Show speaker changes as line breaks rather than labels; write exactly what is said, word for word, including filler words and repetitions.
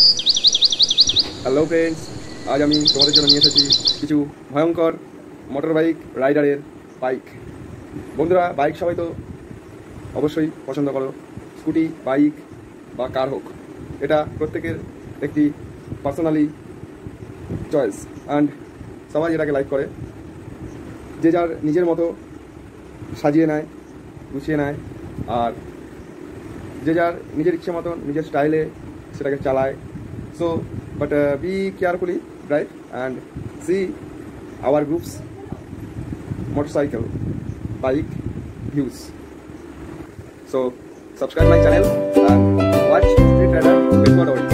Hello friends, আজ আমি তোমাদের জন্য নিয়ে এসেছি কিছু ভয়ঙ্কর মোটর বাইক রাইডারের বাইক। বন্ধুরা, বাইক সবাই তো অবশ্যই পছন্দ করো, স্কুটি, বাইক বা কার হোক, এটা প্রত্যেকের একটি পার্সোনালি চয়েস অ্যান্ড সবাই এটাকে লাইক করে। যে যার নিজের মতো সাজিয়ে নেয়, গুছিয়ে নেয়, আর যে যার নিজের ইচ্ছে মতন নিজের স্টাইলে সেটাকে চালায়। So but uh, be carefully drive and see our group's motorcycle bike views. So subscribe my channel and watch Street Rider Bethuadahari.